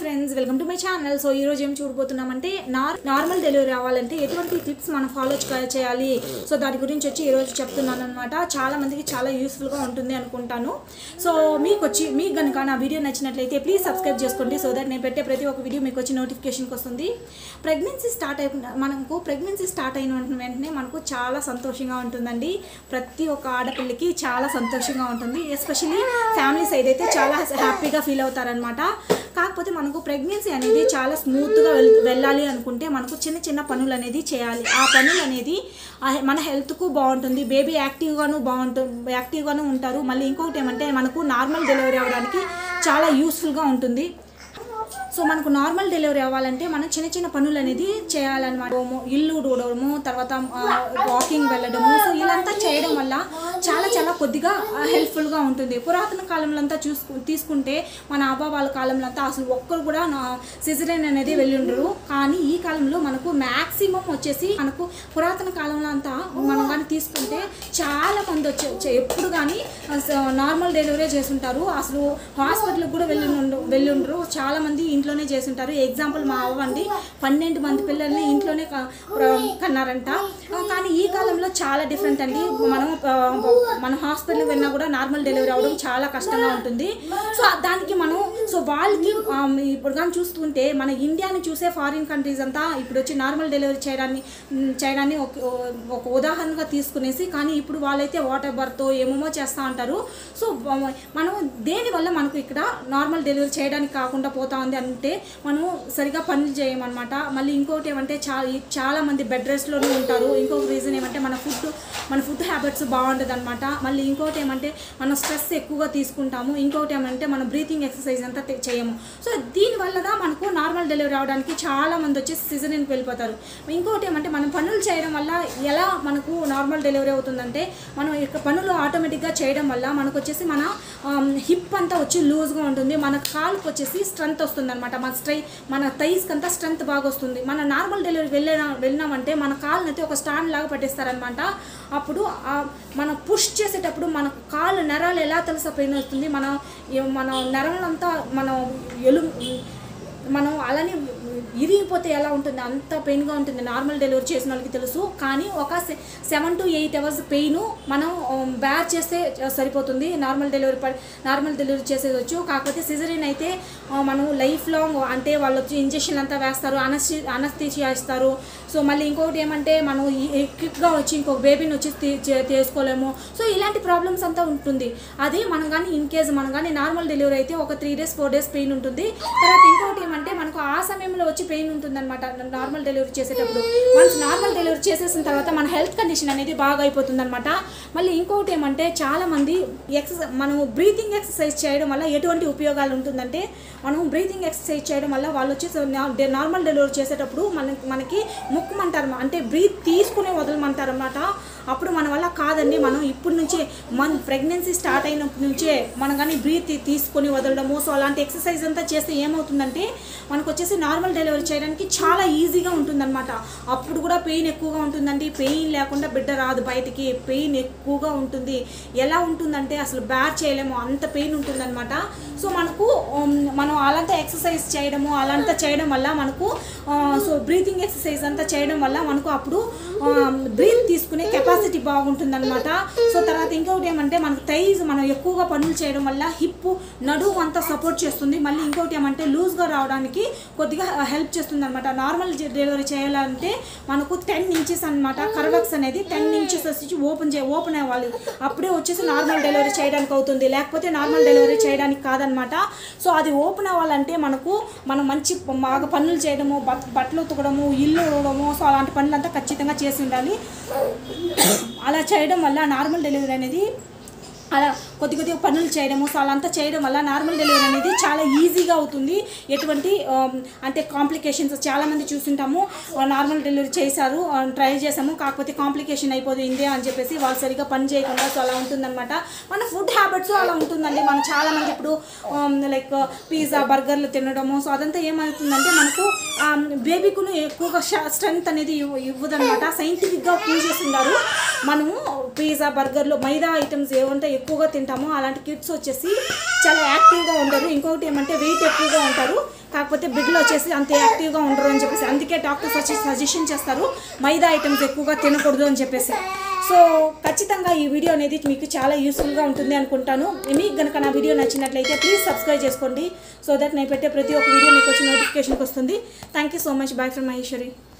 Friends welcome to my channel. So ఈరోజు ఏం చూడబోతున్నామంటే normal delivery అవ్వాలంటే ఎటువంటి టిప్స్ మనం ఫాలో చేయాలి, సో దాని గురించి వచ్చి ఈరోజు చెప్తున్నాను అనమాట. చాలా మందికి చాలా యూస్ఫుల్గా ఉంటుంది అనుకుంటాను. సో మీకు కనుక నా వీడియో నచ్చినట్లయితే ప్లీజ్ సబ్స్క్రైబ్ చేసుకోండి, సో దట్ నేను పెట్టే ప్రతి ఒక్క వీడియో మీకు వచ్చి నోటిఫికేషన్కి వస్తుంది. ప్రెగ్నెన్సీ స్టార్ట్ అయిన వెంటనే మనకు చాలా సంతోషంగా ఉంటుందండి. ప్రతి ఒక్క ఆడపిల్లకి చాలా సంతోషంగా ఉంటుంది. ఎస్పెషల్లీ ఫ్యామిలీ సైడ్ అయితే చాలా హ్యాపీగా ఫీల్ అవుతారనమాట. కాకపోతే మనకు ప్రెగ్నెన్సీ అనేది చాలా స్మూత్గా వెళ్ళాలి అనుకుంటే మనకు చిన్న చిన్న పనులు అనేది చేయాలి. ఆ పనులు అనేది మన హెల్త్కు బాగుంటుంది, బేబీ యాక్టివ్గాను ఉంటారు. మళ్ళీ ఇంకొకటి ఏమంటే మనకు నార్మల్ డెలివరీ అవ్వడానికి చాలా యూస్ఫుల్గా ఉంటుంది. సో మనకు నార్మల్ డెలివరీ అవ్వాలంటే మనం చిన్న చిన్న పనులు అనేది చేయాలన్నమాట. ఇల్లు ఊడవడము, తర్వాత వాకింగ్ వెళ్ళడము, సో ఇలాంతా చేయడం వల్ల చాలా కొద్దిగా హెల్ప్ఫుల్గా ఉంటుంది. పురాతన కాలంలో అంతా తీసుకుంటే మన వాళ్ళ కాలంలో అంతా అసలు ఒక్కరు కూడా సిజరేన్ అనేది వెళ్ళి ఉండరు. కానీ ఈ కాలంలో మనకు మ్యాక్సిమం వచ్చేసి మనకు పురాతన కాలంలో అంతా మనం కానీ తీసుకుంటే చాలా మంది ఎప్పుడు కానీ నార్మల్ డెలివరీ చేస్తుంటారు. అసలు హాస్పిటల్కి కూడా వెళ్ళి ఉండరు. చాలా మంది ఇంట్లోనే చేస్తుంటారు. ఎగ్జాంపుల్ మా అవ్వండి 12 మంది పిల్లల్ని ఇంట్లోనే కన్నారంట. కానీ ఈ కాలంలో చాలా డిఫరెంట్ అండి. మన హాస్పిటల్కి వెళ్ళినా కూడా నార్మల్ డెలివరీ అవ్వడం చాలా కష్టంగా ఉంటుంది. సో దానికి వాళ్ళకి ఇప్పుడు కానీ చూస్తుంటే మన ఇండియాని చూసే ఫారిన్ కంట్రీస్ అంతా ఇప్పుడు వచ్చి నార్మల్ డెలివరీ చేయడాన్ని ఒక ఉదాహరణగా తీసుకునేసి, కానీ ఇప్పుడు వాళ్ళైతే వాటర్ బర్త్ ఏమేమో చేస్తూ ఉంటారు. సో మనం దేనివల్ల మనకు ఇక్కడ నార్మల్ డెలివరీ చేయడానికి కాకుండా పోతా ఉంది అంటే మనం సరిగా పనులు చేయమన్నమాట. మళ్ళీ ఇంకోటి ఏమంటే చాలా మంది బెడ్ రెస్ట్లోనే ఉంటారు. ఇంకొక రీజన్ ఏమంటే మన ఫుడ్ హ్యాబిట్స్ బాగుంటుంది అనమాట. మళ్ళీ ఇంకోటి ఏమంటే మనం స్ట్రెస్ ఎక్కువగా తీసుకుంటాము. ఇంకోటి ఏమంటే మనం బ్రీతింగ్ ఎక్సర్సైజ్ అంతా చేయము. సో దీనివల్ల మనకు నార్మల్ డెలివరీ అవడానికి చాలా మంది వచ్చేసి సిజరీన్కి వెళ్ళిపోతారు. ఇంకోటి ఏమంటే మనం పనులు చేయడం వల్ల ఎలా మనకు నార్మల్ డెలివరీ అవుతుందంటే, మనం ఇక పనులు ఆటోమేటిక్గా చేయడం వల్ల మనకు వచ్చేసి మన హిప్ అంతా వచ్చి లూజ్గా ఉంటుంది. మన కాలుకి వచ్చేసి స్ట్రెంత్ వస్తుంది అనమాట. మన థైస్కి అంతా స్ట్రెంత్ బాగా వస్తుంది. మన నార్మల్ డెలివరీ వెళ్ళినామంటే మన కాలుని అయితే ఒక స్టాండ్ లాగా పట్టేస్తారనమాట. అప్పుడు మనం పుష్ చేసేటప్పుడు మన కాలు నరాలు ఎలా తెలుసా పెయిన్ వస్తుంది, మన నరాలంతా మనం అలానే ఇరిగిపోతే ఎలా ఉంటుంది అంత పెయిన్గా ఉంటుంది. నార్మల్ డెలివరీ చేసిన వాళ్ళకి తెలుసు. కానీ ఒక 7 to 8 hours పెయిన్ మనం బేర్ చేస్తే సరిపోతుంది. నార్మల్ డెలివరీ చేసేయచ్చు. కాకపోతే సిజరీన్ అయితే మనం లైఫ్ లాంగ్, అంటే వాళ్ళు వచ్చి ఇంజెక్షన్ అంతా వేస్తారు, అనస్థీషియా ఇస్తారు. సో మళ్ళీ ఇంకొకటి ఏమంటే మనం క్విక్గా వచ్చి ఇంకొక బేబీని వచ్చి తీసుకోలేము. సో ఇలాంటి ప్రాబ్లమ్స్ అంతా ఉంటుంది. అది మనం కానీ ఇన్ కేస్ మనం కానీ నార్మల్ డెలివరీ అయితే ఒక 3 days 4 days పెయిన్ ఉంటుంది. తర్వాత ఇంకొకటి ఏమంటే మనకు ఆ సమయంలో వచ్చి పెయిన్ ఉంటుంది అనమాట నార్మల్ డెలివరీ చేసేటప్పుడు. మనకు నార్మల్ డెలివరీ చేసేసిన తర్వాత మన హెల్త్ కండిషన్ అనేది బాగా అయిపోతుంది అనమాట. మళ్ళీ ఇంకొకటి ఏమంటే చాలామంది మనం బ్రీతింగ్ ఎక్సర్సైజ్ చేయడం వల్ల ఎటువంటి ఉపయోగాలు ఉంటుందంటే, మనం బ్రీతింగ్ ఎక్సర్సైజ్ చేయడం వల్ల వాళ్ళు వచ్చేసి నార్మల్ డెలివరీ చేసేటప్పుడు మనకి ముక్కుమంటారు, అంటే బ్రీత్ తీసుకునే వదలమంటారు అనమాట. అప్పుడు మన వల్ల కాదండి. మనం ఇప్పటి నుంచే ప్రెగ్నెన్సీ స్టార్ట్ అయినప్పటి నుంచే మనం కానీ బ్రీత్ తీసుకొని వదలడము, సో అలాంటి ఎక్సర్సైజ్ అంతా చేస్తే ఏమవుతుందంటే మనకు వచ్చేసి నార్మల్ డెలివరీ చేయడానికి చాలా ఈజీగా ఉంటుందన్నమాట. అప్పుడు కూడా పెయిన్ ఎక్కువగా ఉంటుందండి. పెయిన్ లేకుండా బిడ్డ రాదు బయటికి, పెయిన్ ఎక్కువగా ఉంటుంది. ఎలా ఉంటుందంటే అసలు బేర్ చేయలేము, అంత పెయిన్ ఉంటుందన్నమాట. సో మనం అలాంటి ఎక్సర్సైజ్ చేయడము అలాంటి చేయడం వల్ల మనకు బ్రీతింగ్ ఎక్సర్సైజ్ అంతా చేయడం వల్ల మనకు అప్పుడు బ్రీత్ తీసుకునే కెపాసిటీ బాగుంటుందన్నమాట. సో తర్వాత ఇంకొకటి ఏమంటే మనకు మనం ఎక్కువగా పనులు చేయడం వల్ల హిప్ నడుము అంతా సపోర్ట్ చేస్తుంది. మళ్ళీ ఇంకొకటి ఏమంటే లూజ్గా రావడానికి కొద్దిగా హెల్ప్ చేస్తుంది అనమాట. నార్మల్ డెలివరీ చేయాలంటే మనకు 10 inches అనమాట. కర్వక్స్ అనేది 10 inches వచ్చి ఓపెన్ అవ్వాలి. అప్పుడే వచ్చేసి నార్మల్ డెలివరీ చేయడానికి అవుతుంది, లేకపోతే నార్మల్ డెలివరీ చేయడానికి కాదనమాట. సో అది ఓపెన్ అవ్వాలంటే మనం మంచి బాగా పనులు చేయడము, బట్టలు ఉతకడము, ఇల్లు ఉడవడము, సో అలాంటి పనులంతా ఖచ్చితంగా చేసి ఉండాలి. అలా చేయడం వల్ల నార్మల్ డెలివరీ అనేది అలా కొద్దిగా పనులు చేయడము, సో అలాంతా చేయడం వల్ల నార్మల్ డెలివరీ అనేది చాలా ఈజీగా అవుతుంది. ఎటువంటి అంటే కాంప్లికేషన్స్ చాలామంది చూస్తుంటాము, నార్మల్ డెలివరీ చేశారు, ట్రై చేసాము, కాకపోతే కాంప్లికేషన్ అయిపోయింది అని చెప్పేసి వాళ్ళు సరిగ్గా పని చేయకుండా, సో అలా ఉంటుందన్నమాట. మన ఫుడ్ హ్యాబిట్స్ అలా ఉంటుందండి. మనం చాలామంది ఇప్పుడు లైక్ పిజ్జా బర్గర్లు తినడము, సో అదంతా ఏమవుతుందంటే మనకు బేబీకును ఎక్కువగా స్ట్రెంత్ అనేది ఇవ్వదన్నమాట. సైంటిఫిక్గా ప్రూవ్ చేస్తున్నారు. మనము పిజ్జా బర్గర్లు మైదా ఐటమ్స్ ఏమంటే ఎక్కువగా తింటాము, అలాంటి కిడ్స్ వచ్చేసి చాలా యాక్టివ్గా ఉంటారు. ఇంకొకటి ఏమంటే వెయిట్ ఎక్కువగా ఉంటారు. కాకపోతే బిడ్డలు వచ్చేసి అంత యాక్టివ్గా ఉండరు అని చెప్పేసి, అందుకే డాక్టర్స్ వచ్చి సజెషన్ చేస్తారు మైదా ఐటమ్స్ ఎక్కువగా తినకూడదు అని చెప్పేసి. సో ఖచ్చితంగా ఈ వీడియో అనేది మీకు చాలా యూస్ఫుల్గా ఉంటుంది అనుకుంటాను. మీకు కనుక నా వీడియో నచ్చినట్లయితే ప్లీజ్ సబ్స్క్రైబ్ చేసుకోండి, సో దట్ నేను పెట్టే ప్రతి ఒక్క వీడియో మీకు వచ్చి నోటిఫికేషన్కి వస్తుంది. Thank you so much. Bye from Maheshwari.